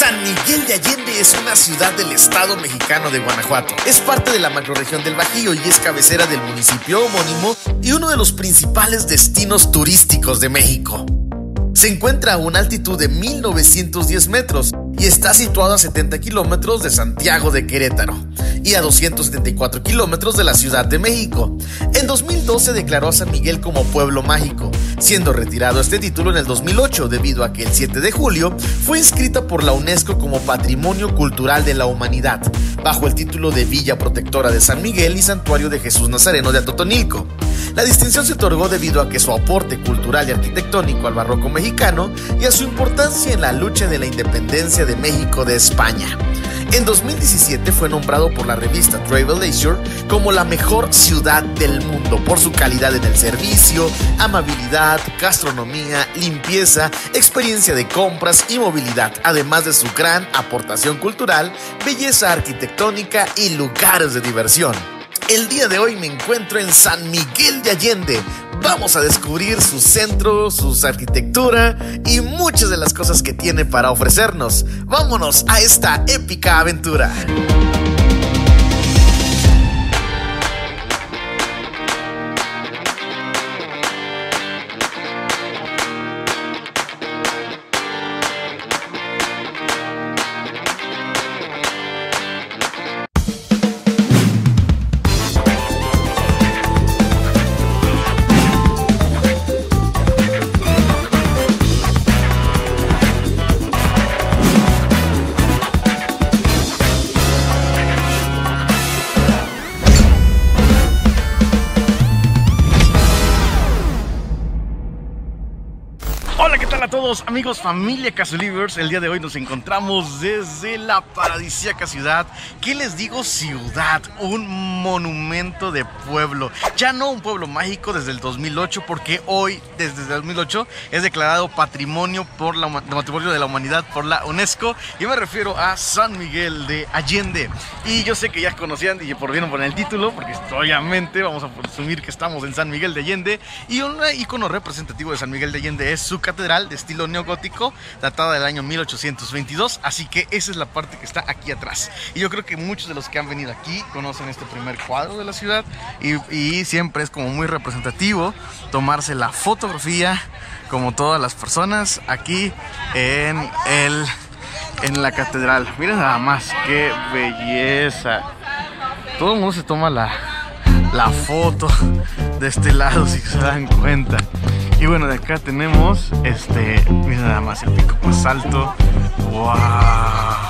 San Miguel de Allende es una ciudad del estado mexicano de Guanajuato. Es parte de la macrorregión del Bajío y es cabecera del municipio homónimo y uno de los principales destinos turísticos de México. Se encuentra a una altitud de 1910 metros y está situado a 70 kilómetros de Santiago de Querétaro y a 274 kilómetros de la Ciudad de México. En 2012 declaró a San Miguel como pueblo mágico, siendo retirado este título en el 2008 debido a que el 7 de julio fue inscrita por la UNESCO como Patrimonio Cultural de la Humanidad, bajo el título de Villa Protectora de San Miguel y Santuario de Jesús Nazareno de Atotonilco. La distinción se otorgó debido a que su aporte cultural y arquitectónico al barroco mexicano y a su importancia en la lucha de la independencia de México de España. En 2017 fue nombrado por la revista Travel Leisure como la mejor ciudad del mundo por su calidad en el servicio, amabilidad, gastronomía, limpieza, experiencia de compras y movilidad, además de su gran aportación cultural, belleza arquitectónica y lugares de diversión. El día de hoy me encuentro en San Miguel de Allende. Vamos a descubrir su centro, su arquitectura y muchas de las cosas que tiene para ofrecernos. Vámonos a esta épica aventura. Hola, ¿qué tal a todos amigos, familia Casulivers? El día de hoy nos encontramos desde la paradisíaca ciudad. ¿Qué les digo? Ciudad, un monumento de pueblo. Ya no un pueblo mágico desde el 2008, porque hoy, desde el 2008, es declarado Patrimonio de la Humanidad por la UNESCO. Y me refiero a San Miguel de Allende. Y yo sé que ya conocían y por bien por el título, porque obviamente vamos a presumir que estamos en San Miguel de Allende. Y un icono representativo de San Miguel de Allende es su catedral de estilo neogótico, datada del año 1822, así que esa es la parte que está aquí atrás. Y yo creo que muchos de los que han venido aquí conocen este primer cuadro de la ciudad y siempre es como muy representativo tomarse la fotografía, como todas las personas aquí en la catedral. Miren nada más, qué belleza. Todo el mundo se toma la foto de este lado, si se dan cuenta. Y bueno, de acá tenemos miren nada más el pico más alto. ¡Wow!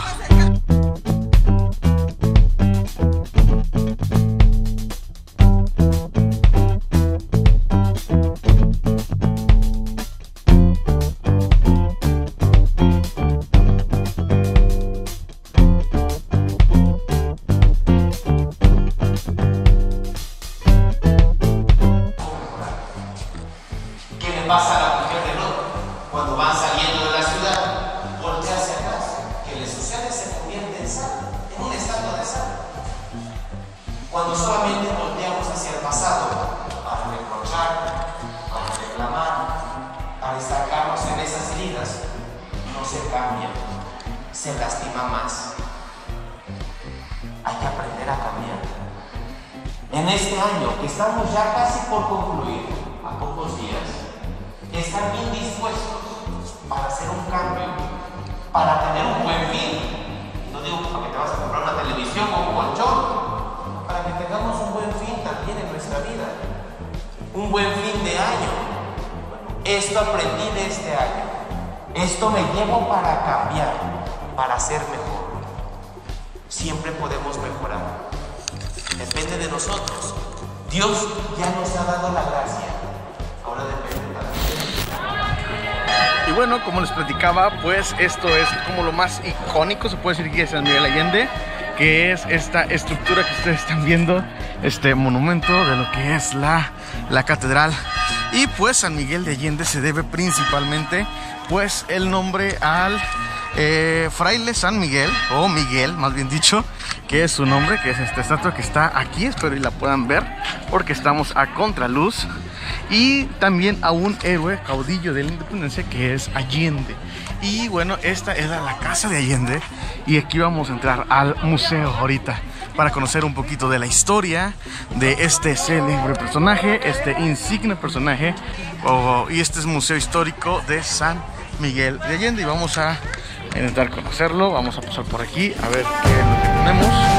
Pasa a la mujer de Lot cuando van saliendo de la ciudad, voltea hacia atrás. ¿Qué le sucede? Se convierte en sal, en una estatua de sal. Cuando solamente volteamos hacia el pasado para reprochar, para reclamar, para destacarnos en esas heridas, no se cambia, se lastima más. Hay que aprender a cambiar. En este año que estamos ya casi por concluir, a pocos días, estar bien dispuestos para hacer un cambio, para tener un buen fin. No digo para que te vas a comprar una televisión o un colchón, para que tengamos un buen fin también en nuestra vida, un buen fin de año. Esto aprendí de este año, esto me llevo para cambiar, para ser mejor. Siempre podemos mejorar, depende de nosotros. Dios ya nos ha dado la gracia, ahora depende de nosotros. Y bueno, como les platicaba, pues esto es como lo más icónico, se puede decir, que es San Miguel Allende, que es esta estructura que ustedes están viendo, este monumento de lo que es la catedral. Y pues San Miguel de Allende se debe principalmente pues el nombre Fraile San Miguel, o Miguel más bien dicho, que es su nombre, que es esta estatua que está aquí. Espero y la puedan ver porque estamos a contraluz. Y también a un héroe caudillo de la independencia que es Allende. Y bueno, esta era la casa de Allende y aquí vamos a entrar al museo ahorita para conocer un poquito de la historia de este célebre personaje, este insigne personaje. Y este es Museo Histórico de San Miguel de Allende y vamos a intentar conocerlo. Vamos a pasar por aquí a ver qué es lo que tenemos.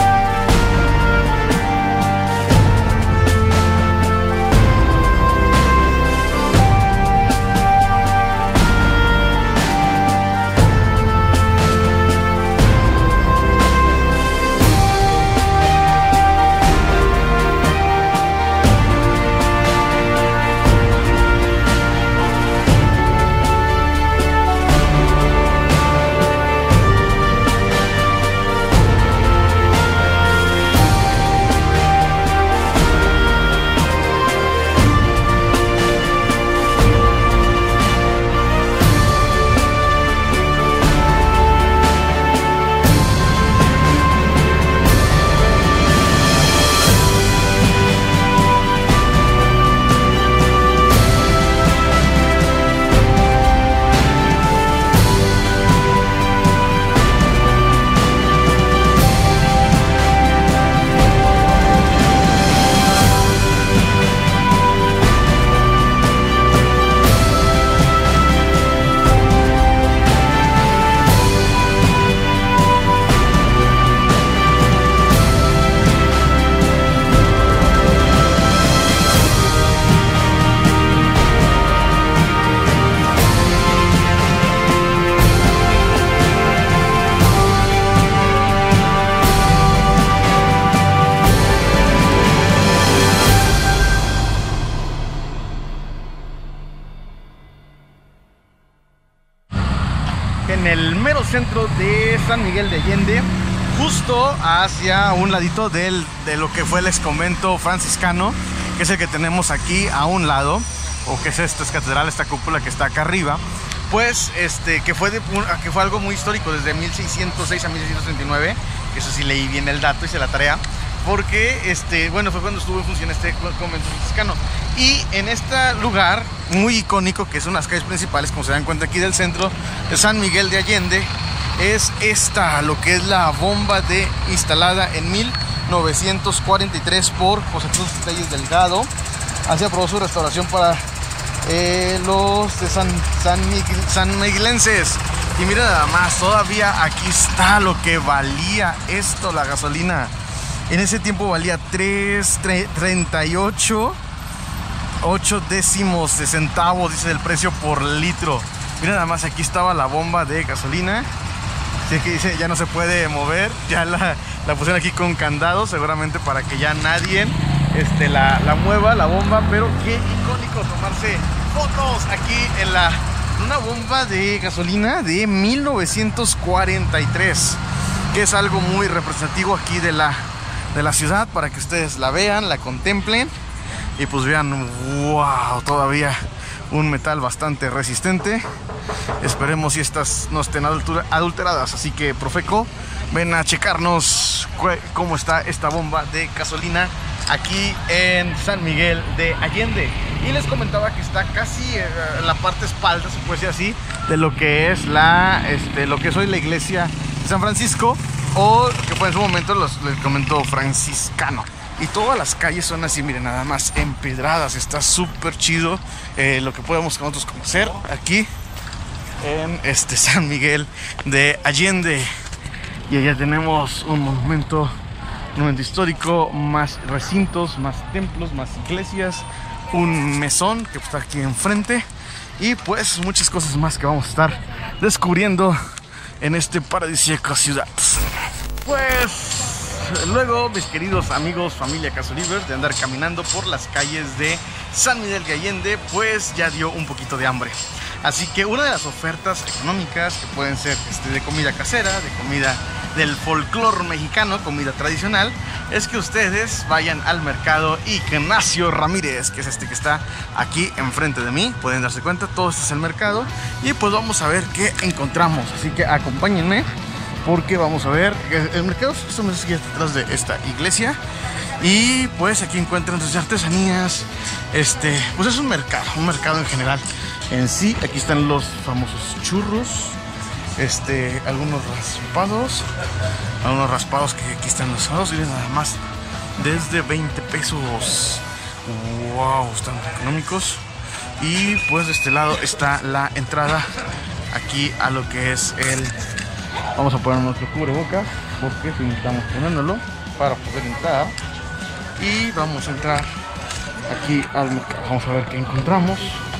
En el mero centro de San Miguel de Allende, justo hacia un ladito de lo que fue el ex convento franciscano, que es el que tenemos aquí a un lado, o que es esta catedral, esta cúpula que está acá arriba, pues que fue algo muy histórico desde 1606 a 1639, que eso sí leí bien el dato, hice la tarea, porque bueno, fue cuando estuvo en función este convento franciscano. Y en este lugar muy icónico, que son las calles principales, como se dan cuenta aquí del centro de San Miguel de Allende, es lo que es la bomba instalada en 1943 por José Cruz Telles Delgado. Así aprobó su restauración para los de San Miguelenses. Y mira nada más, todavía aquí está lo que valía esto, la gasolina. En ese tiempo valía 3.38 décimos de centavos, dice el precio por litro. Mira nada más, aquí estaba la bomba de gasolina. Así que dice, ya no se puede mover. Ya la pusieron aquí con candado, seguramente para que ya nadie la mueva, la bomba. Pero qué icónico tomarse fotos aquí en una bomba de gasolina de 1943, que es algo muy representativo aquí de la ciudad, para que ustedes la vean, la contemplen y pues vean, wow, todavía un metal bastante resistente. Esperemos si estas no estén adulteradas. Así que, Profeco, ven a checarnos cómo está esta bomba de gasolina aquí en San Miguel de Allende. Y les comentaba que está casi en la parte espalda, se puede decir así, de lo que es lo que es hoy la iglesia de San Francisco, o que fue en su momento el convento franciscano. Y todas las calles son así, miren, nada más empedradas. Está súper chido lo que podemos nosotros conocer aquí en San Miguel de Allende. Y allá tenemos un monumento histórico, más recintos, más templos, más iglesias, un mesón que está aquí enfrente, y pues muchas cosas más que vamos a estar descubriendo en paradisíaca ciudad. Pues luego, mis queridos amigos, familia Casolivers, de andar caminando por las calles de San Miguel de Allende, pues ya dio un poquito de hambre. Así que una de las ofertas económicas, que pueden ser de comida casera, de comida del folclore mexicano, comida tradicional, es que ustedes vayan al mercado Ignacio Ramírez, que es este que está aquí enfrente de mí. Pueden darse cuenta, todo este es el mercado. Y pues vamos a ver qué encontramos. Así que acompáñenme, porque vamos a ver. El mercado justamente está detrás de esta iglesia. Y pues aquí encuentran sus artesanías. Pues es un mercado en general. En sí, aquí están los famosos churros. Algunos raspados que aquí están los asados. Y nada más desde 20 pesos. Wow, están económicos. Y pues de este lado está la entrada aquí a lo que es el... Vamos a poner nuestro cubrebocas, porque si estamos poniéndolo para poder entrar. Y vamos a entrar aquí al mercado. Vamos a ver qué encontramos.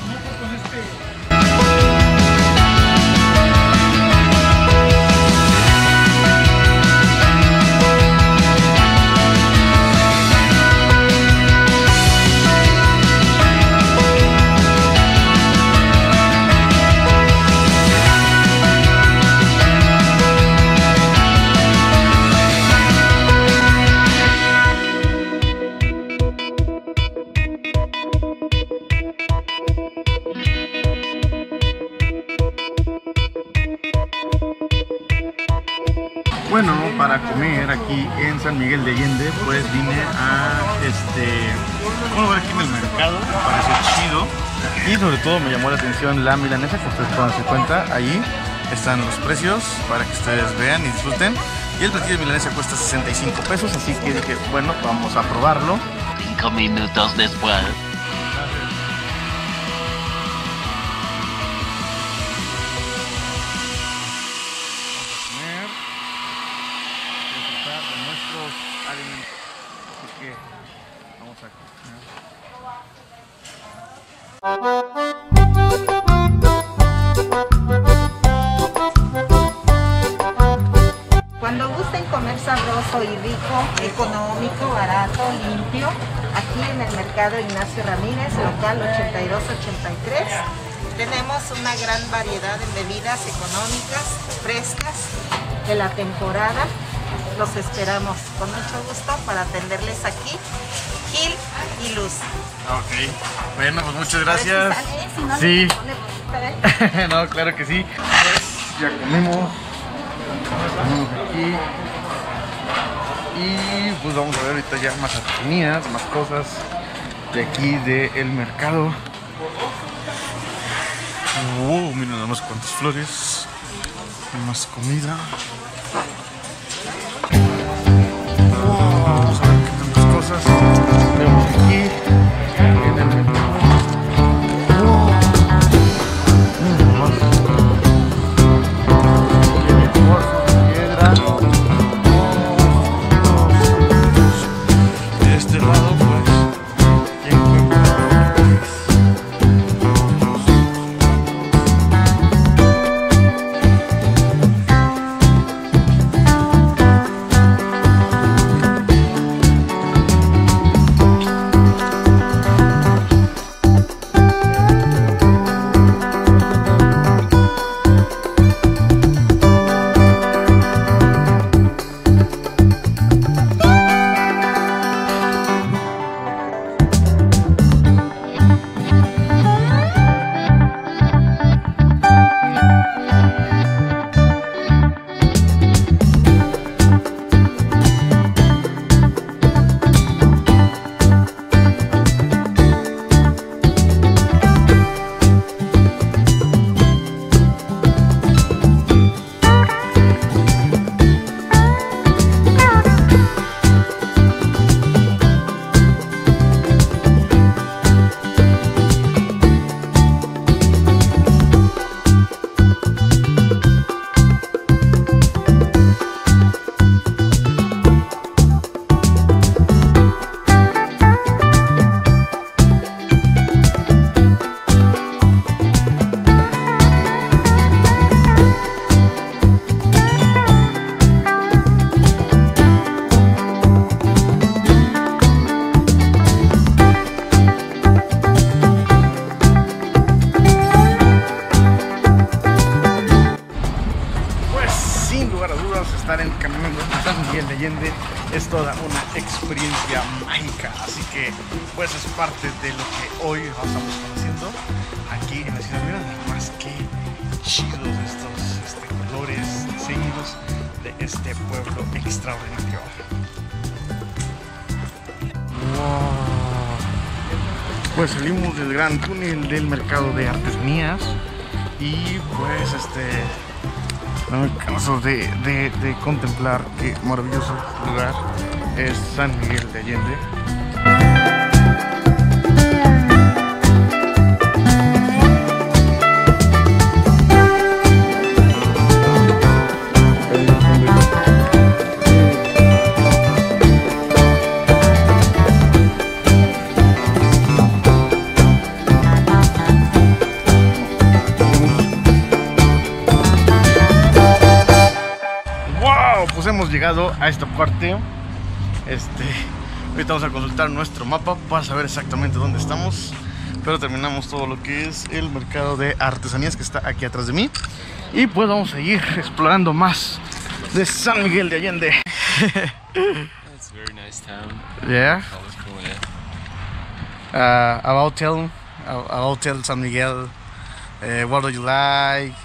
Bueno, para comer aquí en San Miguel de Allende, pues vine a vamos a ver aquí en el mercado, me pareció chido. Y sobre todo me llamó la atención la milanesa, que ustedes pueden darse cuenta, ahí están los precios para que ustedes vean y disfruten. Y el platillo de milanesa cuesta 65 pesos, así que dije, bueno, vamos a probarlo. 5 minutos después. Alimentos. Así que vamos a comer. Cuando gusten comer sabroso y rico, económico, barato, limpio, aquí en el mercado Ignacio Ramírez, local 8283, tenemos una gran variedad de bebidas económicas, frescas, de la temporada. Los esperamos con mucho gusto para atenderles aquí, Gil y Luz. Ok, bueno, pues muchas gracias. Si no, sí. Le no, claro que sí. Pues ya comimos aquí. Y pues vamos a ver ahorita ya más artesanías, más cosas de aquí del mercado. Miren nada más cuántas flores, más comida. Vamos a ver qué tantas cosas vemos aquí en el mercado. Piedra. De este lado pues ya encuentro sin lugar a dudas, estar en caminando en San Miguel de Allende es toda una experiencia mágica. Así que pues es parte de lo que hoy estamos conociendo aquí en la ciudad. Mira nada más que chidos estos colores, diseños de este pueblo extraordinario. Wow. Pues salimos del gran túnel del mercado de artesanías y pues no me canso de contemplar qué maravilloso lugar es San Miguel de Allende. Pues hemos llegado a esta parte. Ahorita vamos a consultar nuestro mapa para saber exactamente dónde estamos, pero terminamos todo lo que es el mercado de artesanías que está aquí atrás de mí y pues vamos a ir explorando más de San Miguel de Allende. It's a very nice town. Yeah. Always cool, yeah. About tell San Miguel, what do you like?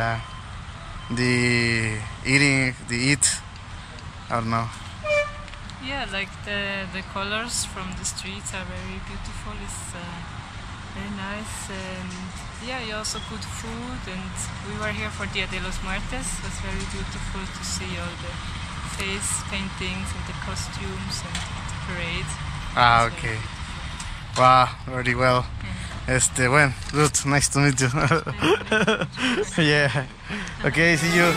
The eat. I don't know. Yeah, like the colors from the streets are very beautiful. It's very nice, and yeah, you also good food. And we were here for Dia de los Muertos. It was very beautiful to see all the face paintings and the costumes and the parade. Ah, It's okay. Wow, very well. Well, good. Nice to meet you. Yeah. Okay, see you.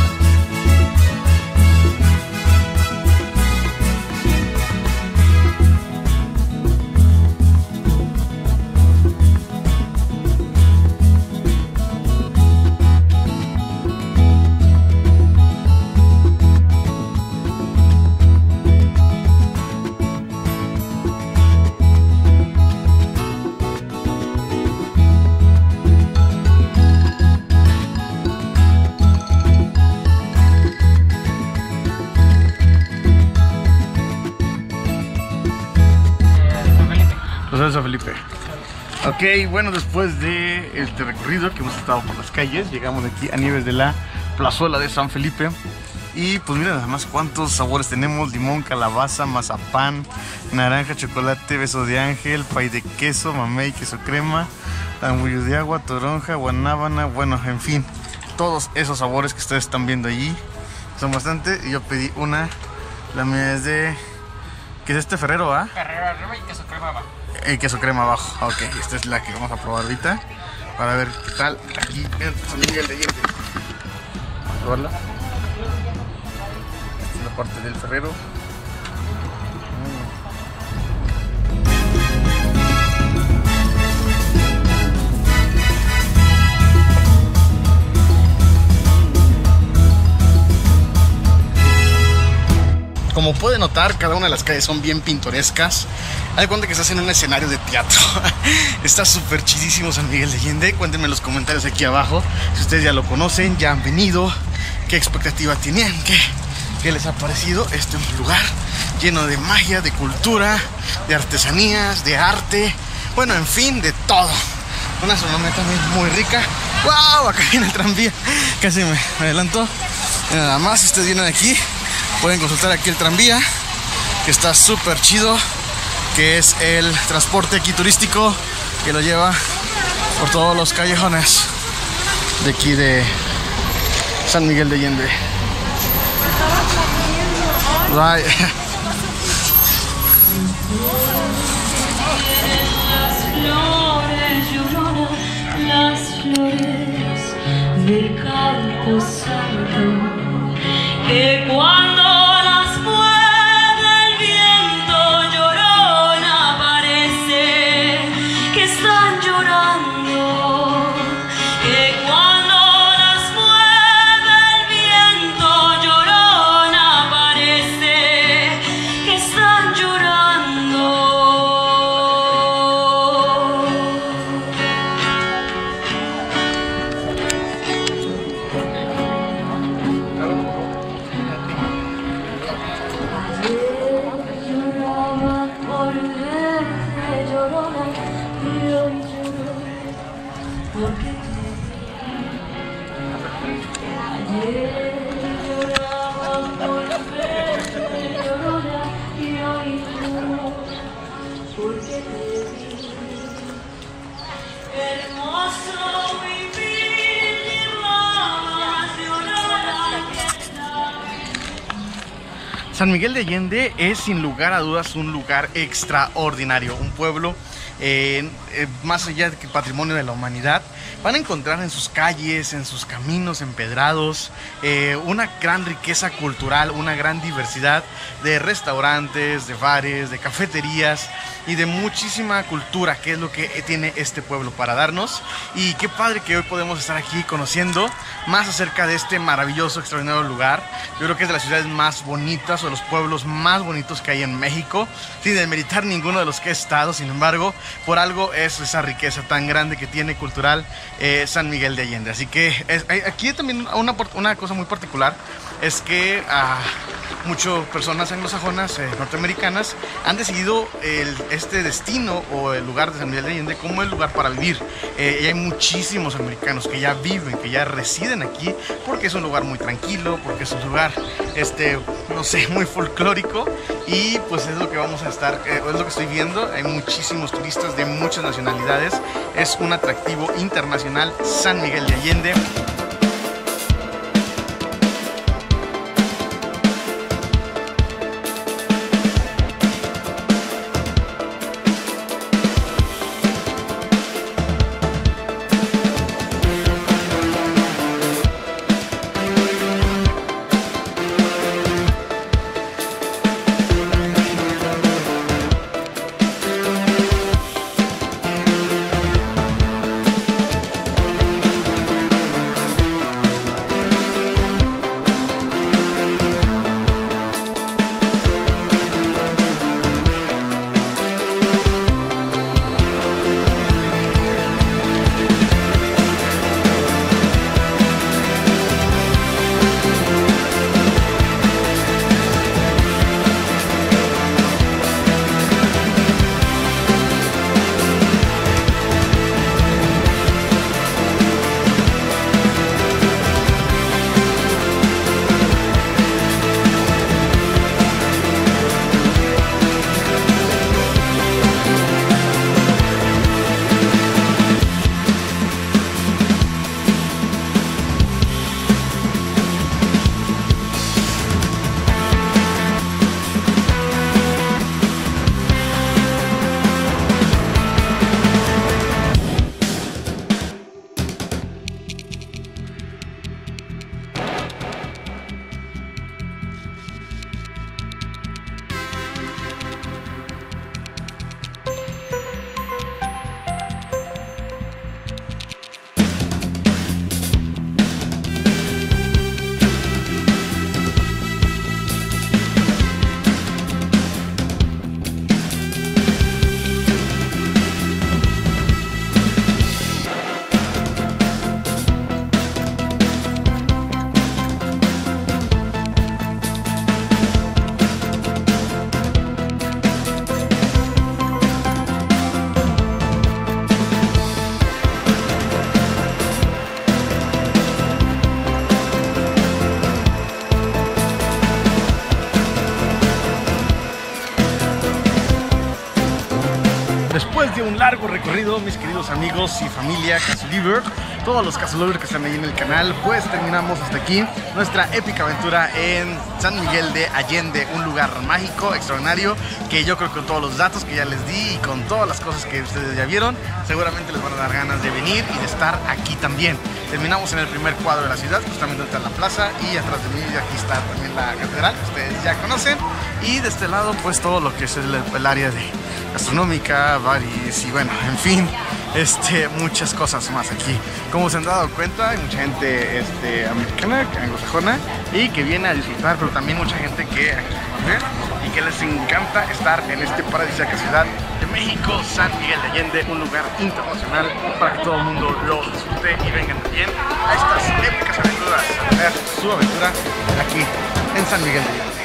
San Felipe. Ok, bueno, después de este recorrido que hemos estado por las calles, llegamos aquí a nivel de la plazuela de San Felipe. Y pues miren nada más cuántos sabores tenemos: limón, calabaza, mazapán, naranja, chocolate, beso de ángel, pay de queso, mamey, queso crema, tambullo de agua, toronja, guanábana, bueno, en fin, todos esos sabores que ustedes están viendo allí son bastante. Y yo pedí una, la mía es de... ¿qué es Ferrero, ah? Ferrero arriba y queso crema abajo. El queso crema abajo. Ok, esta es la que vamos a probar ahorita para ver qué tal aquí en San Miguel de Allende. Vamos a probarla. Esta es la parte del Ferrero. Como pueden notar, cada una de las calles son bien pintorescas. Hay cuenta que estás en un escenario de teatro. Está súper chidísimo San Miguel de Allende. Cuéntenme en los comentarios aquí abajo si ustedes ya lo conocen, ya han venido, qué expectativa tenían, qué les ha parecido. Este es un lugar lleno de magia, de cultura, de artesanías, de arte, bueno, en fin, de todo. Una gastronomía también muy rica. ¡Wow! Acá viene el tranvía. Casi me adelanto. Nada más, si ustedes vienen aquí, pueden consultar aquí el tranvía, que está súper chido, que es el transporte aquí turístico que lo lleva por todos los callejones de aquí de San Miguel de Allende. Right. Las flores del campo santo, que cuando las mueve el viento llorona parece que están llorando, que cuando las mueve el viento llorona parece que están llorando. San Miguel de Allende es sin lugar a dudas un lugar extraordinario, un pueblo más allá de que patrimonio de la humanidad. Van a encontrar en sus calles, en sus caminos empedrados, una gran riqueza cultural, una gran diversidad de restaurantes, de bares, de cafeterías y de muchísima cultura, que es lo que tiene este pueblo para darnos. Y qué padre que hoy podemos estar aquí conociendo más acerca de este maravilloso, extraordinario lugar. Yo creo que es de las ciudades más bonitas o de los pueblos más bonitos que hay en México, sin demeritar ninguno de los que he estado. Sin embargo, por algo es esa riqueza tan grande que tiene cultural San Miguel de Allende. Así que aquí también una cosa muy particular es que muchas personas anglosajonas, norteamericanas, han decidido este destino o el lugar de San Miguel de Allende como el lugar para vivir. Y hay muchísimos americanos que ya viven, que ya residen aquí, porque es un lugar muy tranquilo, porque es un lugar, no sé, muy folclórico. Y pues es lo que vamos a estar, es lo que estoy viendo. Hay muchísimos turistas de muchas nacionalidades. Es un atractivo internacional San Miguel de Allende. Después de un largo recorrido, mis queridos amigos y familia Casuliver, todos los Casuliver que están ahí en el canal, pues terminamos hasta aquí nuestra épica aventura en San Miguel de Allende, un lugar mágico, extraordinario, que yo creo que con todos los datos que ya les di y con todas las cosas que ustedes ya vieron, seguramente les van a dar ganas de venir y de estar aquí también. Terminamos en el primer cuadro de la ciudad, justamente entre la plaza, y atrás de mí aquí está también la catedral, que ustedes ya conocen, y de este lado pues todo lo que es el área de gastronómica, bares y bueno, en fin, muchas cosas más aquí. Como se han dado cuenta, hay mucha gente americana, anglosajona, y que viene a disfrutar, pero también mucha gente que aquí conoce y que les encanta estar en este paradisíaca ciudad de México, San Miguel de Allende, un lugar internacional para que todo el mundo lo disfrute y vengan también a estas épicas aventuras, a tener su aventura aquí en San Miguel de Allende.